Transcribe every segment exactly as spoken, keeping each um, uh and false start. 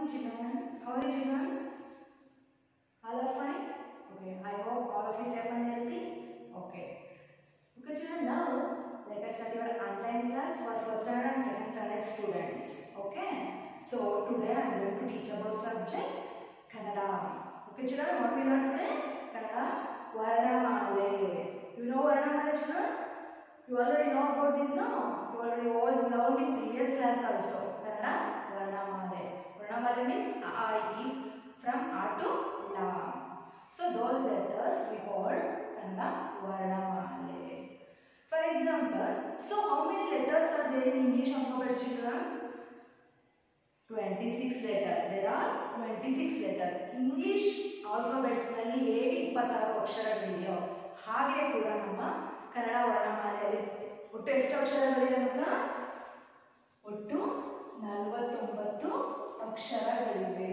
morning, children. How are you, children? All are fine? Okay, I hope all of you are safe and healthy. Okay. Okay, children, now let us start your online class for first standard and second standard students. Okay. So today I am going to teach about subject Kannada. Okay, children, what we learn today? Kannada Varnamale. You know Varnamale, children? You already know about this now. You already was learned in previous class also. Kannada Varnamale. Varnamale means A, I, E from A to La. So those letters we call Kannada Varnamale. For example, so how many letters are there in English alphabet, children? twenty-six letters. There are twenty-six letters. English alphabets ನಲ್ಲಿ ಹೇಗೆ ಇಪ್ಪತ್ತಾರು ಅಕ್ಷರಗಳಿದೆಯೋ ಹಾಗೆ ಕೂಡ ನಮ್ಮ ಕನ್ನಡ ವರ್ಣಮಾಲೆಯಲ್ಲಿ ಒಟ್ಟು ಎಷ್ಟು ಅಕ್ಷರಗಳಿವೆ ಗೊತ್ತಾ? ಒಟ್ಟು ನಲವತ್ತೊಂಬತ್ತು ಅಕ್ಷರಗಳಿವೆ.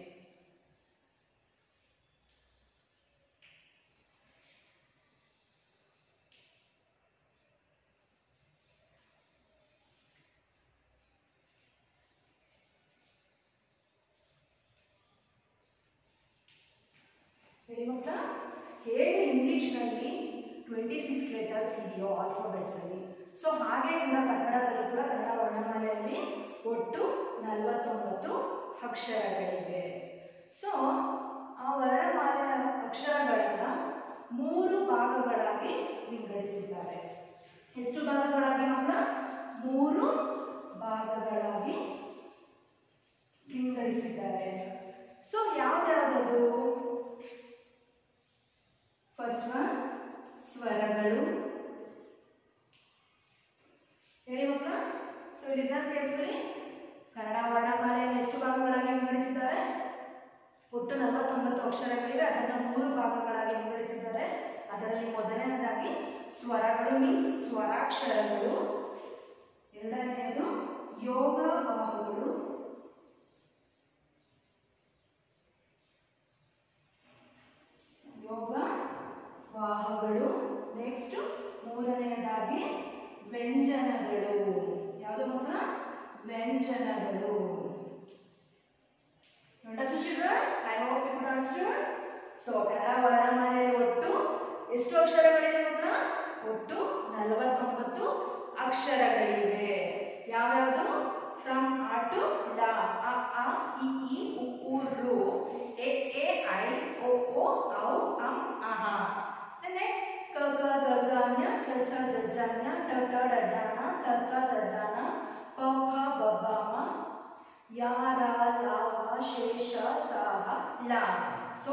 ಹೇಳಿ ಮಕ್ಕಳ, ಹೇಗೆ ಇಂಗ್ಲಿಷ್ನಲ್ಲಿ ಟ್ವೆಂಟಿ ಸಿಕ್ಸ್ ಲೆಟರ್ಸ್ ಇದೆಯೋ ಆಲ್ಫಾಬೆಟ್ಸ್ ಅಲ್ಲಿ, ಸೊ ಹಾಗೆ ಕೂಡ ಕನ್ನಡದಲ್ಲೂ ಕೂಡ ಕನ್ನಡ ವರ್ಣಮಾಲೆಯಲ್ಲಿ ಒಟ್ಟು ನಲವತ್ತೊಂಬತ್ತು ಅಕ್ಷರಗಳಿವೆ. ಸೊ ಆ ವರ್ಣಮಾಲೆಯ ಅಕ್ಷರಗಳನ್ನ ಮೂರು ಭಾಗಗಳಾಗಿ ವಿಂಗಡಿಸಿದ್ದಾರೆ. ಎಷ್ಟು ಭಾಗಗಳಾಗಿ ಮಕ್ಕಳ? ಮೂರು ಭಾಗಗಳಾಗಿ ವಿಂಗಡಿಸಿದ್ದಾರೆ. ಸೊ ಯಾವ್ಯಾವುದು? ಫಸ್ಟ್ ಒನ್ ಸ್ವರಗಳು. ಹೇಳಿ ಮಕ್ಕಳ. So listen carefully. ಕನ್ನಡ ವರ್ಣಮಾಲೆಯನ್ನು ಎಷ್ಟು ಭಾಗಗಳಾಗಿ ವಿಂಗಡಿಸಿದ್ದಾರೆ? ಒಟ್ಟು ನಲವತ್ತೊಂಬತ್ತು ಅಕ್ಷರಗಳಿವೆ, ಅದನ್ನು ಮೂರು ಭಾಗಗಳಾಗಿ ವಿಂಗಡಿಸಿದ್ದಾರೆ. ಅದರಲ್ಲಿ ಮೊದಲನೇದಾಗಿ ಸ್ವರಗಳು ಮೀನ್ಸ್ ಸ್ವರಾಕ್ಷರಗಳು. ಎರಡನೆಯದು ಯೋಗವಾಹಗಳು. ಯೋಗ ವಾಹಗಳು. ನೆಕ್ಸ್ಟ್ ಮೂರನೆಯದಾಗಿ ವ್ಯಂಜನಗಳು. ಯಾವುದು ಮಕ್ಕಳ? ವ್ಯಂಜನಗಳು. I hope you understood. So Kannada ವರ್ಣಮಾಲೆಯಲ್ಲಿ ಒಟ್ಟು ಎಷ್ಟು ಅಕ್ಷರಗಳಿವೆ ಮಕ್ಕಳ? ಒಟ್ಟು ನಲವತ್ತೊಂಬತ್ತು ಅಕ್ಷರಗಳಿವೆ. ಯಾವ್ಯಾವುದು? ಫ್ರಮ್ ಆ ಟು ಲ. ಅ, ಆ, ಇ, ಈ, ಉ, ಊ, ರು. ಎ, ಎ, ಐ, ಓ, ಓ, ಔ, ಅಂ, ಅಹ. ನೆಕ್ಸ್ಟ್ ಕ, ಕ, ಗ, ಗ, ಜ್ಞ, ಚ, ಚ, ಜ, ಜ, ಜ್ಞ, ಟ, ಟ, ಡ, ಢ, ಣ, ತ, ತ, ದ, ದ, ನ, ಪ, ಫ, ಬ, ಬ, ಮ, ಯ, ರ, ಲ, ವ, ಶೇ, ಶ, ಸ, ಹ, ಲ. ಸೊ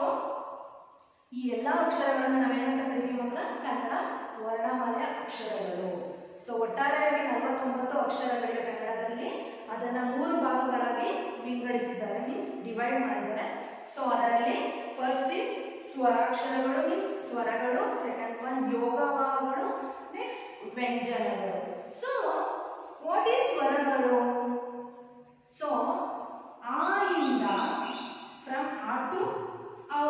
ಈ ಎಲ್ಲ ಅಕ್ಷರಗಳನ್ನು ನಾವೇನಂತ ಕರಿತೀವಿ ಮಕ್ಕಳ? ಕನ್ನಡ ವರ್ಣಮಾಲೆಯ ಅಕ್ಷರಗಳು. ಸೊ ಒಟ್ಟಾರೆಯಾಗಿ ನಲವತ್ತೊಂಬತ್ತು ಅಕ್ಷರಗಳಿವೆ ಕನ್ನಡದಲ್ಲಿ. ಅದನ್ನ ಮೂರು ಭಾಗಗಳಾಗಿ ವಿಂಗಡಿಸಿದ್ದಾರೆ, ಮೀನ್ಸ್ ಡಿವೈಡ್ ಮಾಡಿದ್ದಾರೆ. ಸೊ ಅದರಲ್ಲಿ ಫಸ್ಟ್ ಇಸ್ ಸ್ವರಾಕ್ಷರಗಳು ಮೀನ್ಸ್ ಸ್ವರಗಳು. ಸೆಕೆಂಡ್ ಒನ್ ಯೋಗವಾಹಗಳು. ನೆಕ್ಸ್ಟ್ ವ್ಯಂಜನಗಳು. ಸೊ ವಾಟ್ ಈಸ್ ಸ್ವರಗಳು? ಸೊ ಆ ಇಂದ ಫ್ರಮ್ ಆ ಟು ಔ,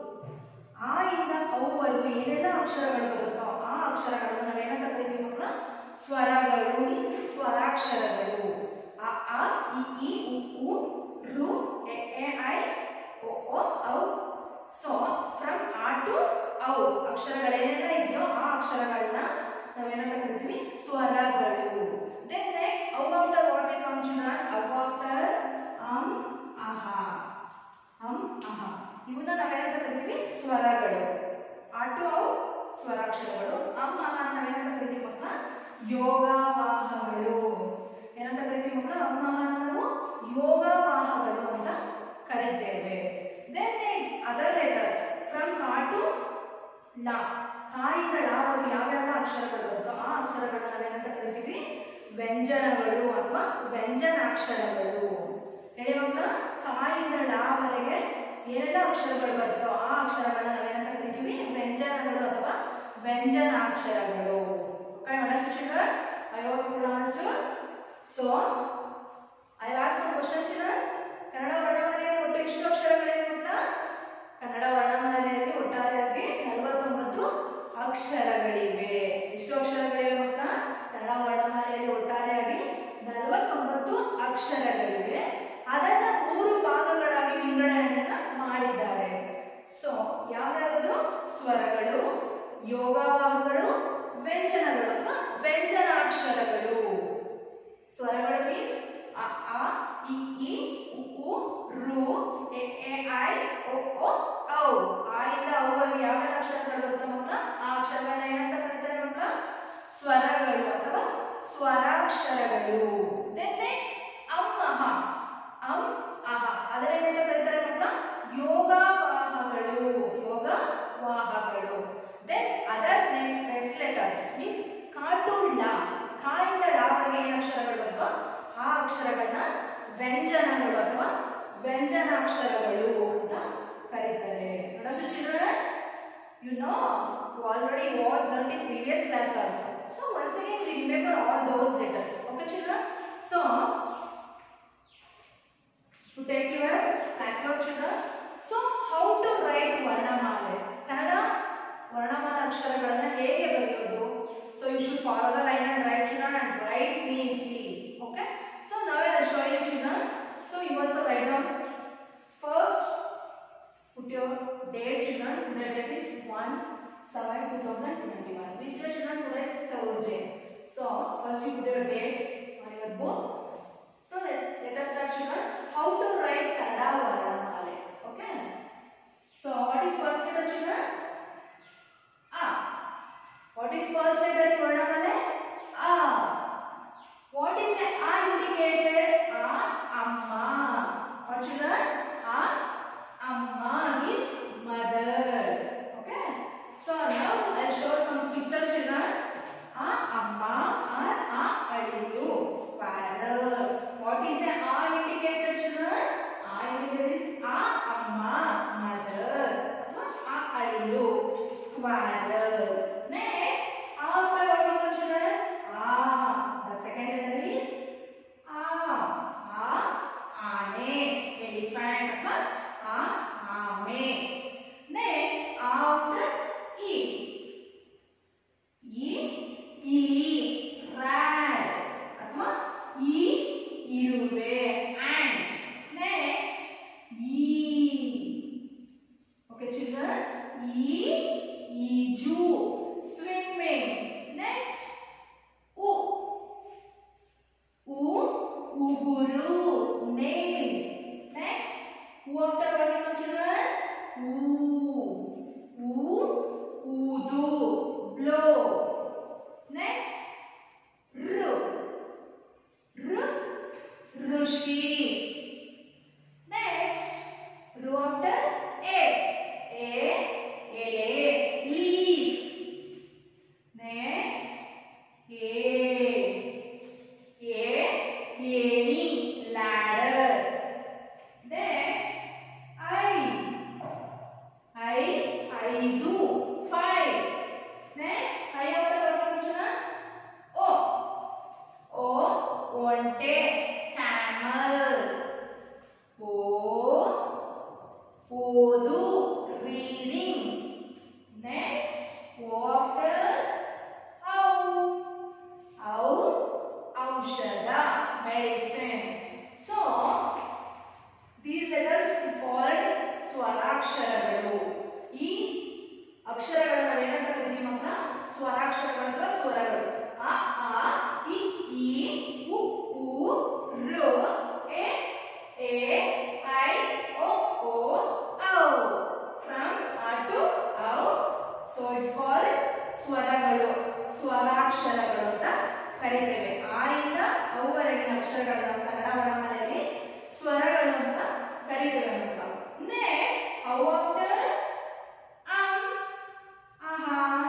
ಆ ಇಂದ ಔವರೆಗೂ ಏನೆಲ್ಲ ಅಕ್ಷರಗಳು ಬರುತ್ತೋ ಆ ಅಕ್ಷರಗಳನ್ನು ನಾವೇನಂತ ಕರಿತೀವಿ ಮಕ್ಕಳ? ಸ್ವರಗಳು ಮೀನ್ಸ್ ಸ್ವರಾಕ್ಷರಗಳು. ಅ, ಆ, ಇ, ಈ, ಉ, ಊ, ರು, ಎ, ಎ, ಐ, ಓ, ಓ, ಔ. ಸೊ ಫ್ರಮ್ ಆ ಟು ಔ ಅಕ್ಷರಗಳೇನೆಲ್ಲ ಇದೆಯೋ ಆ ಅಕ್ಷರಗಳನ್ನ ನಾವೇನಂತ ಕರಿತೀವಿ? ಸ್ವರಗಳು. ದೆನ್ ನೆಕ್ಸ್ಟ್ ಔ after what we come children? ಔ ಆಫ್ಟರ್ ಅಂ, ಅಹ. ಅಂ, ಅಹ ಇವನ್ನ ನಾವೇನಂತ ಕರಿತೀವಿ? ಸ್ವರಗಳು. ಆ ಟು ಔ ಸ್ವರಾಕ್ಷರಗಳು. ಅಂ, ಅಹ ನಾವೇನಂತ ಕರಿತೀವಿ ಮಕ್ಕಳ? ಯೋಗವಾಹಗಳು. ಏನಂತ ಕರಿತೀವಿ ಮಕ್ಕಳ? ಅಂ, ಅಹ ನಾವು ಯೋಗವಾಹಗಳು ಅಂತ ಕರಿತೇವೆ. Then next other letters from ಆ ಟು ಲ. ಕಾಯಿಂದ ಲಾವರೆಗೂ ಯಾವ್ಯಾವ ಅಕ್ಷರಗಳು ಬರುತ್ತೋ ಆ ಅಕ್ಷರಗಳನ್ನ ನಾವೇನಂತ ಕರಿತೀವಿ? ವ್ಯಂಜನಗಳು ಅಥವಾ ವ್ಯಂಜನಾಕ್ಷರಗಳು. ಹೇಳಿ ಮಕ್ಕಳ. ಕಾಯಿಂದ ಲಾವರೆಗೆ ಏನೆಲ್ಲ ಅಕ್ಷರಗಳು ಬರುತ್ತೋ ಆ ಅಕ್ಷರಗಳನ್ನ ನಾವೇನಂತ ಕರಿತೀವಿ? ವ್ಯಂಜನಗಳು ಅಥವಾ ವ್ಯಂಜನಾಕ್ಷರಗಳು. Okay, understood children? I hope you understood. So I will ask some questions children. Kannada ವರ್ಣಮಾಲೆಯಲ್ಲಿ ಒಟ್ಟು ಎಷ್ಟು ಅಕ್ಷರಗಳಿವೆ ಮಕ್ಕಳ? ಕನ್ನಡ ವರ್ಣಮಾಲೆಯಲ್ಲಿ ಒಟ್ಟಾರೆಯಾಗಿ ನಲವತ್ತೊಂಬತ್ತು ಅಕ್ಷರಗಳಿವೆ. ಎಷ್ಟು ಅಕ್ಷರಗಳಿವೆ ಮಕ್ಕಳ? ಕನ್ನಡ ವರ್ಣಮಾಲೆಯಲ್ಲಿ ಒಟ್ಟಾರೆಯಾಗಿ ನಲವತ್ತೊಂಬತ್ತು ಅಕ್ಷರಗಳಿವೆ. ಅದನ್ನ ಮೂರು ಭಾಗ ಸ್ವರಾಕ್ಷರಗಳು. Then next ಅಮ್ಮಹ, ಅಂ ಅಹ ಅದನ್ನೇನಂತ ಕರೀತಾರೆ ಮಕ್ಕಳ? ಯೋಗವಾಹಗಳು, ಯೋಗವಾಹಗಳು. Then other next next letters means ಕಾರ್ಟೂನ್ ಲ, ಕಾಯಿಂದ ಲಾವರೆಗೆ ಏನು ಅಕ್ಷರಗಳು ಅಥವಾ ಆ ಅಕ್ಷರಗಳನ್ನ ವ್ಯಂಜನಗಳು ಅಥವಾ ವ್ಯಂಜನಾಕ್ಷರಗಳು ಅಂತ ಕರೀತಾರೆ. Understood children? You know, you already was learned in previous class also. So once again we remember all those letters. Okay children? So to take your classwork children. So how to write ವರ್ಣಮಾಲೆ? Kannada ವರ್ಣಮಾಲಾ ಅಕ್ಷರಗಳನ್ನ ಹೇಗೆ ಬರೆಯೋದು? So you should follow the line and write children and write neatly. Okay? So now I will show you children. So you also write down. First put your date children. Today date is one seven two thousand twenty-one. Which day children? Today is Thursday. So first you put your date on your book. So let, let us start children. How to write Kannada Varnamale. Okay. So what is first letter children? A. What is first letter in Varnamale? A. What is the A indicated? A. Amma. What children? A. Amma means mother. Okay. So now I'll show some pictures children. A. Amma or A. Aliyu. Squirrel. What is the A indicated children? A indicated is A. Amma mother. A. Aliyu. Squirrel. Next, after what we know children? A. The second letter is A. A. Aane. Elephant. A. Aame. Next, after E. E. Ili. Rat. Athwa E. Iruve. Ant. Next, E. Okay children? E. Iju. Swimming. Next, U. U. Uguru. Nail. Next, U after what we know children? U. U. Udu. Blow. Next, R. R. Rushi. Next, R after A. A. Ele. Leaf. Next, A. A. Eni. Ladder. Next, I. I. Aidu. Five. Next, I after what children? O. O. Onte. Camel. O. Odu. Reading. Next, O after Au. Au. Aushada. Medicine. So, these letters is called ಸ್ವರಾಕ್ಷರಗಳು. ಈ ಅಕ್ಷರಗಳನ್ನ ನಾವೇನಂತ ಕರಿತೀವಿ ಮಕ್ಕಳ? ಸ್ವರಾಕ್ಷರಗಳು ಅಥವಾ ಸ್ವರಗಳು. ಅ, ಆ, E, ಈ, ಉ, ಊ, ಋ, ಎ, ಎ, ಐ, ಒ, ಓ, ಔ. From A to Au. So it's called ಸ್ವರಗಳು, ಸ್ವರಾಕ್ಷರಗಳು ಅಂತ ಕರೀತೇವೆ. ಆ ಇಂದ ಅವುವರೆಗಿನ ಅಕ್ಷರಗಳನ್ನ ಕನ್ನಡ ವರ್ಣಮಾಲೆಯಲ್ಲಿ ಸ್ವರಗಳು ಅಂತ ಕರೀತೇವೆ ಮಕ್ಕಳ. ನೆಕ್ಸ್ಟ್, ಅವು after ಅಂ, ಅಹ,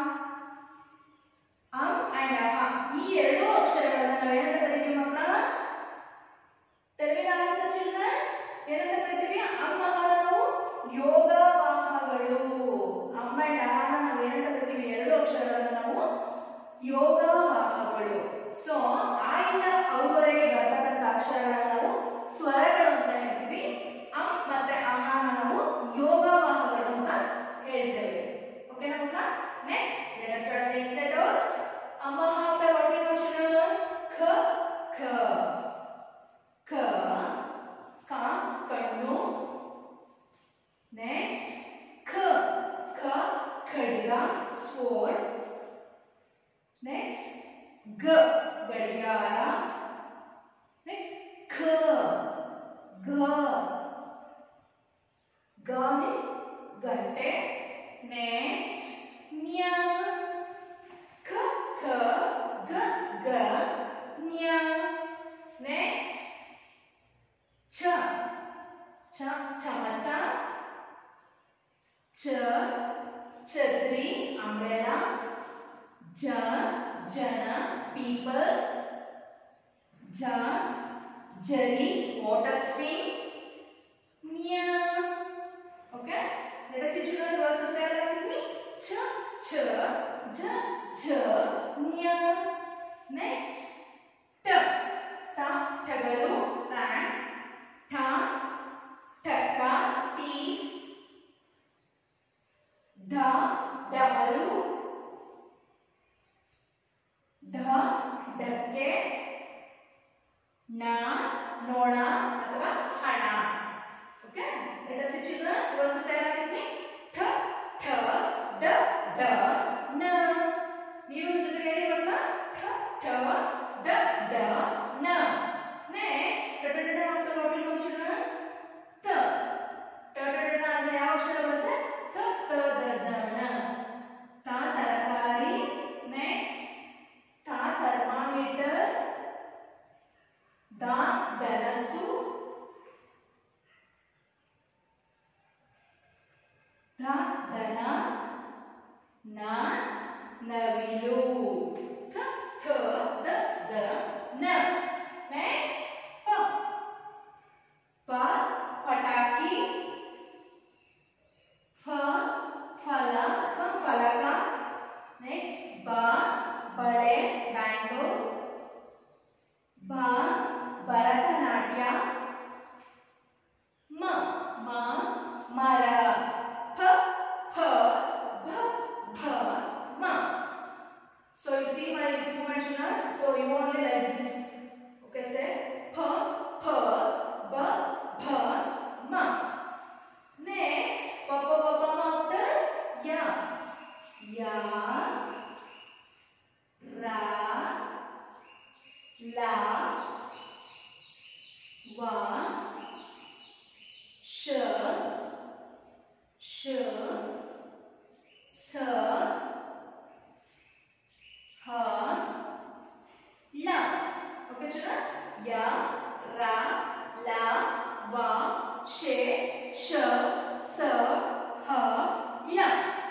ಅಂ and ಅಹ ಈ ಎರಡು ಅಕ್ಷರಗಳನ್ನ ನಾವೇನಂತ ಕರಿತೀವಿ ಮಕ್ಕಳ? Tell me the answer children. ಏನಂತ ಕರಿತೀವಿ? ಅಂ ಅಹ ನಾವು ಯೋಗವಾಹಗಳು. ಅಂ and ಅಹ ನಾವು ಏನಂತ ಕರಿತೀವಿ? ಎರಡು ಅಕ್ಷರಗಳನ್ನ ನಾವು ಯೋಗವಾಹಗಳು. ಸೊ ಆ ಇಂದ ಅವುವರೆಗೆ ಬರ್ತಕ್ಕಂಥ ಅಕ್ಷರಗಳನ್ನ ನಾವು ಸ್ವರಗಳು ಅಂತ ಹೇಳ್ತೀವಿ. ಅಂ ಮತ್ತೆ ಅಹನ ನಾವು ಯೋಗವಾಹಗಳು ಅಂತ ಹೇಳ್ತೇವೆ. ಓಕೆ ನಮಗ next let us start next letters. ಅಂ ಅಹ after what we know children? ಖ ಖ ಖ ಕ ಕಣ್ಣು. ನೆಕ್ಸ್ಟ್ ಖ ಖ ಖಡ್ಗ ಸ್ವೋರ್ಡ್. ನೆಕ್ಸ್ಟ್ ಗ ಗಡಿಯಾರ. ನೆಕ್ಸ್ಟ್ ಖ ಘ ಗ ಮೀನ್ಸ್ ಗಂಟೆ. ನೆಕ್ಸ್ಟ್ ನ್ಯ ಖ ಖ ಗ ಗ ಜನ people, ಜ ಜರಿ water stream, nya. Okay, let us see children verses say along with me. Ch ch j j nya. Next, t ta tagaru ant, ta taka thief, da damaru, da ಡಕ್ಕೆ, ನ ನೋಣ ಅಥವಾ ಹಣ. Okay, let us see children versus say along with me. ಠ ಠ ಡ ಡ ನ. ನೀವು ಜೊತೆಗೆ ಹೇಳಿ ಮಕ್ಕಳ. ಠ ಠ ಡ ಡ ನ. ನೆಕ್ಸ್ಟ್, ಟ ಟ ಟ after what will come children? ತ ಟ ಟ ಟ ಅಂದ್ರೆ ಯಾವ ಅಕ್ಷರ ಬರುತ್ತೆ? ತ ತ ದ ದ ನ. ತ ತರಕಾರಿ. ನೆಕ್ಸ್ಟ್, ತ ಥರ್ಮಾಮೀಟರ್, ದ ಧನಸ್ಸು, ಧ ಧನ, ನ ನವಿಲು, ಥ ಥ ದ ದ ನ. ನೆಕ್ಸ್ಟ್, ಪ ಪ ಪಟಾಕಿ, ಫ ಫಲ ಅಥವಾ ಫಲಕ. ನೆಕ್ಸ್ಟ್, ಬ ಬಳೆ ಬ್ಯಾಂಗಲ್, ಬ ಭರತನಾಟ್ಯ, ಮ ಮ ಮರ, ಫ ಫ ಭ ಭ ಮ. So you see my improvement children. So you only like this. Okay, say ph ph b bh ma. Next, pa pa pa pa ma after ya. Ya ra la va sh sh sa ha la. Okay children, ya ra la va she sh sa ha la.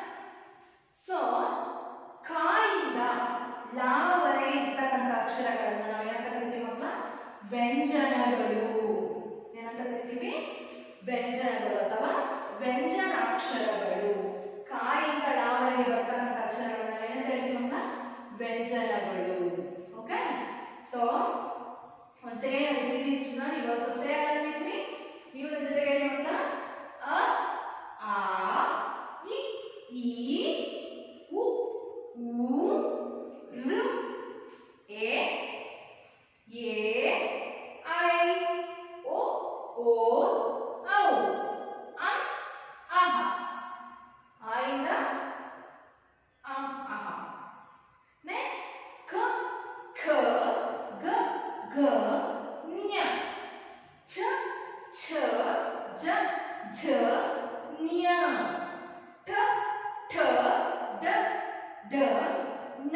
So ಕಾಯಿಂದ ಲಾವರೆಗೆ ಇರ್ತಕ್ಕಂಥ ಅಕ್ಷರಗಳನ್ನ ನಾವು ಏನಂತ ಕರಿತೀವಿ ಮಕ್ಕಳ? ವ್ಯಂಜನಗಳು. ಏನಂತ ಕರಿತೀವಿ? ವ್ಯಂಜನಗಳು ಅಥವಾ ವ್ಯಂಜನಾಕ್ಷರಗಳು. ಕಾಯಿಂದ ಲಾವರೆಗೆ ಬರ್ತಕ್ಕಂಥ ಅಕ್ಷರಗಳನ್ನ ನಾವು ಏನಂತ ಹೇಳ್ತೀವಿ ಮಕ್ಕಳ? ವ್ಯಂಜನಗಳು. Okay, so once again I repeat this children. You also say along with me. ನೀವು ನನ್ನ ಜೊತೆಗೆ ಹೇಳಿ ಮಕ್ಕಳ. ಅ ಆ ಇ ಈ ಉ ಊ ಋ ಎ ಎ ಐ ಓ ಓ ಔ ಅಂ ಅಹ. ಆಯಿಂದ ಅಂ ಅಹ. ನೆಕ್ಸ್ಟ್, ಕ ಖ ಗ ಘ ಞ, ಛ ಛ ಜ ಝ ಞ, ಠ ಠ ಡ ಡ ನ,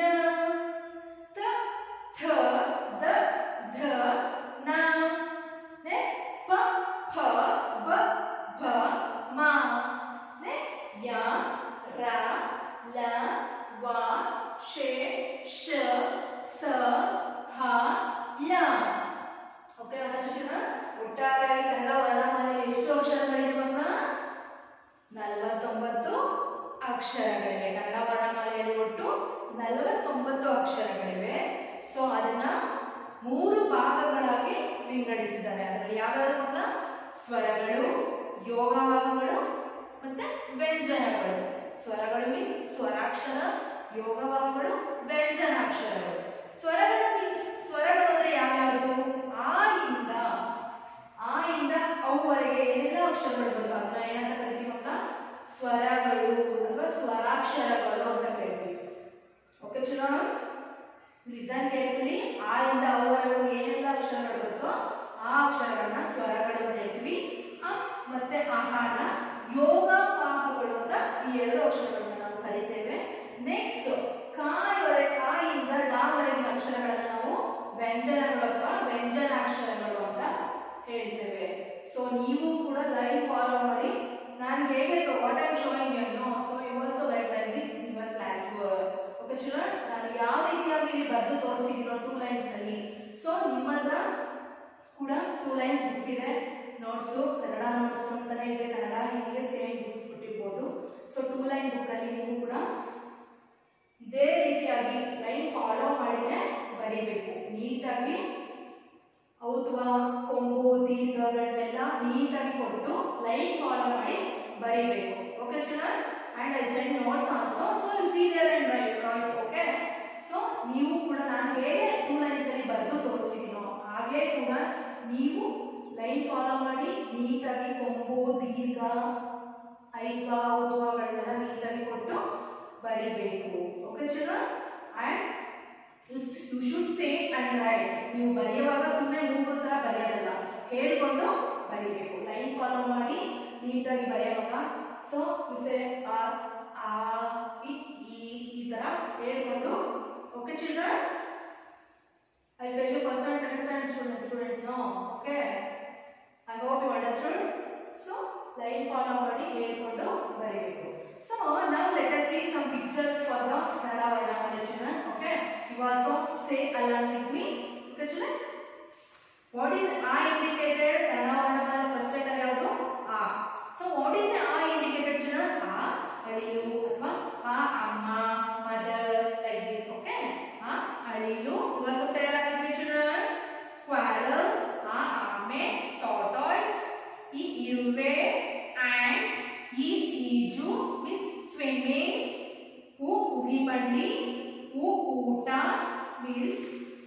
ತ ಥ ದ ಧ ನ. ನೆಕ್ಸ್ಟ್, ಪ ಫ ಬ ಭ ಮ. ನೆಕ್ಸ್ಟ್, ಯ ರ ಲ ವ ಶೆ ಶ ಸ ಹ ಲ. ಓಕೆ, ಒಟ್ಟಾರೆಯಾಗಿ ಕನ್ನಡ ವರ್ಣಮಾಲೆಯಲ್ಲಿ ಎಷ್ಟು ಅಕ್ಷರಗಳಿವೆ ಮಕ್ಕಳ? ನಲವತ್ತೊಂಬತ್ತು ಅಕ್ಷರಗಳಿವೆ. ಕನ್ನಡ ವರ್ಣಮಾಲೆಯಲ್ಲಿ ಒಟ್ಟು ನಲವತ್ತೊಂಬತ್ತು ಅಕ್ಷರಗಳಿವೆ. ಸೊ ಅದನ್ನ ಮೂರು ಭಾಗಗಳಾಗಿ ವಿಂಗಡಿಸಿದ್ದಾರೆ. ಅದರಲ್ಲಿ ಯಾವ್ಯಾವ ಮಕ್ಕಳ? ಸ್ವರಗಳು, ಯೋಗವಾಹಗಳು ಮತ್ತೆ ವ್ಯಂಜನಗಳು. ಸ್ವರಗಳು ಮೀನ್ಸ್ ಸ್ವರಾಕ್ಷರ, ಯೋಗವಾಹಗಳು ವ್ಯಂಜನಾಕ್ಷರಗಳು. ಸ್ವರಗಳು ಮೀನ್ಸ್ ಸ್ವರಗಳು ಅಂದ್ರೆ ಯಾವ್ಯಾವುದು? ಆ ಇಂದ ಆ ಇಂದ ಅವುವರೆಗೆ ಏನೆಲ್ಲ ಅಕ್ಷರಗಳು ಬರ್ತವೆ ಅದನ್ನ ಏನಂತ ಕರಿತೀವಿ ಮಕ್ಕಳ? ಸ್ವರಗಳು ಅಥವಾ ಸ್ವರಾಕ್ಷರಗಳು ಅಂತ ಕರಿತೀವಿ. Okay children, listen carefully. ಆ ಇಂದ ಅವುವರೆಗೂ ಏನೆಲ್ಲ ಅಕ್ಷರಗಳು ಬರ್ತೋ ಆ ಅಕ್ಷರಗಳನ್ನ ಸ್ವರಗಳು ಅಂತ ಹೇಳ್ತೀವಿ. ಅ ಮತ್ತೆ ಆಹಾರ ಯೋಗವಾಹಗಳು ಅಂತ ಈ ಎರಡು ಅಕ್ಷರಗಳನ್ನ ನಾವು ಕರಿತೇವೆ. ನೆಕ್ಸ್ಟ್, ಕಾಯವರೆ ಕಾಯಿಂದ ಲಾವರೆಗಿನ ಅಕ್ಷರಗಳನ್ನ ನಾವು ವ್ಯಂಜನಗಳು ಅಥವಾ ವ್ಯಂಜನಾಕ್ಷರಗಳು ಅಂತ ಹೇಳ್ತೇವೆ. ಸೊ ನೀವು ಕೂಡ ಲೈವ್ ಫಾಲೋ ಮಾಡಿ. ನಾನು ಹೇಗೆ what I am showing you know, so you also write like this in your class work. Okay children, ನಾನು ಯಾವ ರೀತಿಯಾಗಿ ಇಲ್ಲಿ ಬರೆದು ತೋರಿಸಿದ್ದೀನೋ ಟೂ ಲೈನ್ಸ್ ಅಲ್ಲಿ. ಸೊ ನಿಮ್ಮ ಹತ್ರ ಕೂಡ ಟೂ ಲೈನ್ಸ್ ಬುಕ್ ಇದೆ, ನೋಟ್ಸು ಕನ್ನಡ ನೋಟ್ಸ್ ಅಂತಾನೆ ಇದೆ, ಕನ್ನಡ ಹಿಂದಿಗೆ ಸೇಮ್ ಬುಕ್ಸ್ ಕೊಟ್ಟಿರ್ಬೋದು. ಸೊ ಟೂ ಲೈನ್ ಬುಕ್ ಅಲ್ಲಿ ನೀವು ಕೂಡ ಇದೇ ರೀತಿಯಾಗಿ ಲೈನ್ ಫಾಲೋ ಮಾಡಿನೇ ಬರೀಬೇಕು. ನೀಟಾಗಿ ಔತ್ವ ಕೊಂಬು ದೀರ್ಘಗಳನ್ನೆಲ್ಲ ನೀಟಾಗಿ ಕೊಟ್ಟು ಲೈನ್ ಫಾಲೋ ಮಾಡಿ ಬರೀಬೇಕು. Okay children, and I send notes also, so you see there and write write. Okay, so ನೀವು ಕೂಡ ನಾನು ಹೇಗೆ ಟೂ ಲೈನ್ಸ್ ಅಲ್ಲಿ ಬರೆದು ತೋರಿಸಿದ್ದೀನೋ ಹಾಗೆ ಕೂಡ ನೀವು ಲೈನ್ ಫಾಲೋ ಮಾಡಿ ನೀಟಾಗಿ ಕೊಂಬು ದೀರ್ಘ ಐದ್ವ ಔತ್ವಗಳನ್ನೆಲ್ಲ ನೀಟಾಗಿ ಕೊಟ್ಟು ಬರೀಬೇಕು. Okay children, and you should say and write. ನೀವು ಬರೆಯುವಾಗ ಸುಮ್ಮನೆ ಮೂಗು ಥರ ಬರೆಯೋದಲ್ಲ, ಹೇಳ್ಕೊಂಡು ಬರೀಬೇಕು. ಲೈನ್ ಫಾಲೋ ಮಾಡಿ ನೀಟಾಗಿ ಬರೆಯುವಾಗ ಸೊ ಯು ಸೇ ಆ ಆ ಇ ಈ ಥರ ಹೇಳ್ಕೊಂಡು. Okay children, I tell you first and second standard students students no. Okay, I hope you understood. So line follow ಮಾಡಿ ಹೇಳ್ಕೊಂಡು ಬರೀಬೇಕು. So now let us see some pictures for the Kannada Varnamala children. Okay, you also say along with me. Okay children, what is A indicated? Kannada Varnamala first letter yavadu? A. So what is A indicated children? A aliyu athwa A amma, mother, like this. Okay, A aliyu. You also say along with me children. Squirrel, A ame, tortoise, E iruve, ant, E iju means swimming, U ugibandi, U uta means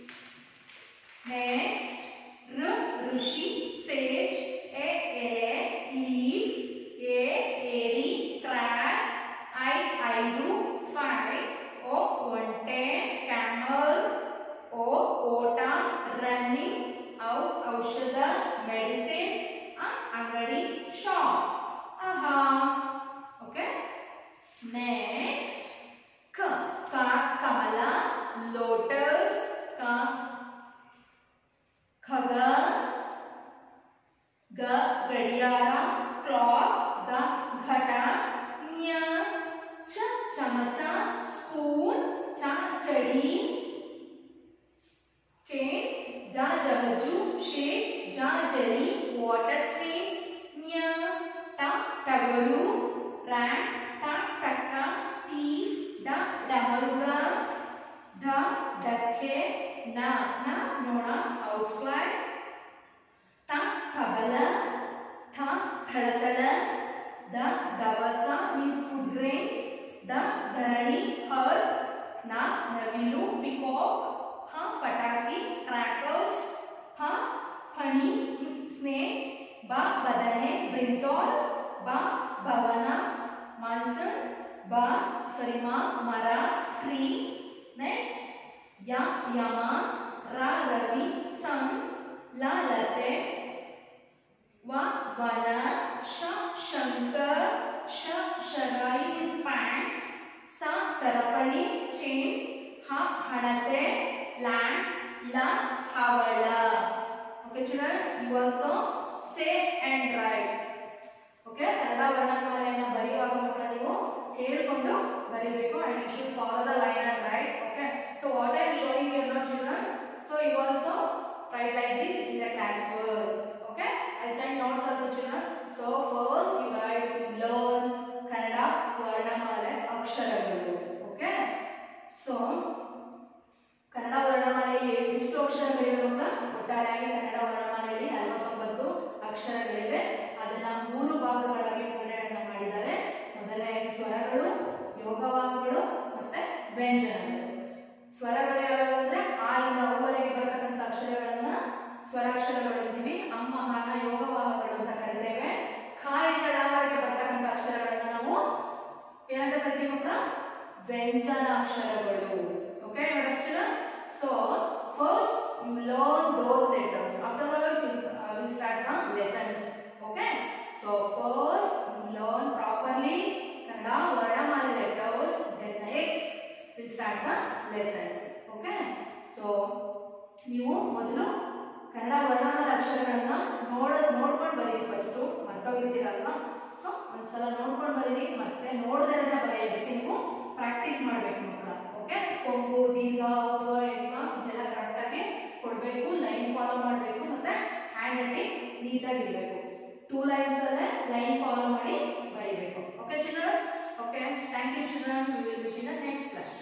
next, R rushi, sage, A ele, leaf, A eri, crab, I aidu, five, O onte, camel, O ota, running, Au aushada, medicine, A angadi, shop. Aha. Okay, next Ka ka kamala, lotus, Ka khaga, Ga gadiyara, clock, Ga ghata, Nya cha chamacha, spoon, Cha chadi, cane, Ja jahaju, shake, Ja jali, water stream, Nya ta tagaru, rat, ta taka, thief, da damaruga, da dakke, na na nona, housefly, ta tabala, tha thadakala, da davasa means food grains, da dharani earth, na navilu peacock, ha pataki crackers, ha pani means snake, ba badane brinjal, ba bhavana monsoon, ba sorry ma mara tree. Next ya yama, ra ravi sun, la late, va vana, sha shankar, sha shagai is pant, sa sarapali chain, ha hanate land, la havala. Okay children, you also say and write. Okay, Kannada ವರ್ಣಮಾಲೆಯನ್ನು ಬರೆಯುವಾಗ ಮಾತ್ರ ನೀವು ಹೇಳ್ಕೊಂಡು ಬರೀಬೇಕು, and you should follow the line and write. Okay, so what I am showing you now children, so you also write like this in the class work. Okay, I send notes also children. So first you write learn Kannada ವರ್ಣಮಾಲೆ ಅಕ್ಷರಗಳು. Okay, so Kannada ವರ್ಣಮಾಲೆಯಲ್ಲಿ ಎಷ್ಟು ಅಕ್ಷರಗಳಿವೆ ಅಂತ ಒಟ್ಟಾರೆಯಾಗಿ ಕನ್ನಡ ವರ್ಣಮಾಲೆಯಲ್ಲಿ ನಲವತ್ತೊಂಬತ್ತು ಅಕ್ಷರಗಳಿವೆ. ಅದನ್ನ ಮೂರು ಭಾಗಗಳಾಗಿ ವಿಂಗಡಣೆ ಮಾಡಿದ್ದಾರೆ. ಮೊದಲನೆಯಾಗಿ ಸ್ವರಗಳು, ಯೋಗವಾಗಗಳು ಮತ್ತೆ ವ್ಯಂಜನಗಳು. ಸ್ವರಗಳು ಯಾವ್ಯಾವ ಅಂದ್ರೆ ಆ ಇಂದ ಅವರೆಗೆ ಬರ್ತಕ್ಕಂಥ ಅಕ್ಷರಗಳನ್ನ ಸ್ವರಾಕ್ಷರಗಳು ಅಂತೀವಿ. ಅಮ್ಮ ಹಾನ ಯೋಗವಾಹಗಳು ಅಂತ ಕರಿತೇವೆ. ಖ ಇಂದ ಡವರೆಗೆ ಬರ್ತಕ್ಕಂಥ ಅಕ್ಷರಗಳನ್ನ ನಾವು ಏನಂತ ಕರಿತೀವಿ ಮಕ್ಕಳ? ವ್ಯಂಜನಾಕ್ಷರಗಳು. Okay, understood? So first you learn those letters. Afterwards you uh, will start the lessons. Okay, so first you learn properly Kannada Varnamala letters, then next we'll start the lessons. Okay, so ನೀವು ಮೊದಲು ಕನ್ನಡ ವರ್ಣಮಾಲ ಅಕ್ಷರಗಳನ್ನ ನೋಡ ನೋಡ್ಕೊಂಡು ಬರೀರಿ. First ಮರ್ತೋಗಿರ್ತೀರಲ್ವಾ, so ಒಂದ್ಸಲ ನೋಡ್ಕೊಂಡು ಬರೀರಿ, ಮತ್ತೆ ನೋಡೋದನ್ನ ಬರೆಯೋದಕ್ಕೆ ನೀವು ಪ್ರಾಕ್ಟೀಸ್ ಮಾಡಬೇಕು ಮಕ್ಕಳ. ಓಕೆ ಕೊಂಬು ದೀರ್ಘ ಉದ್ವ ಎನ್ವ ಇದೆಲ್ಲ ಕರೆಕ್ಟಾಗಿ ಕೊಡಬೇಕು, ಲೈನ್ ಫಾಲೋ ಮಾಡಬೇಕು, ಮತ್ತೆ ಹ್ಯಾಂಡ್ ರೈಟಿಂಗ್ ನೀಟಾಗಿ ಇರಬೇಕು. ಟೂ ಲೈನ್ಸ್ ಅಲ್ಲೇ ಲೈನ್ ಫಾಲೋ ಮಾಡಿ ಬರೀಬೇಕು. Okay children? Okay, thank you children. We will meet in the next class.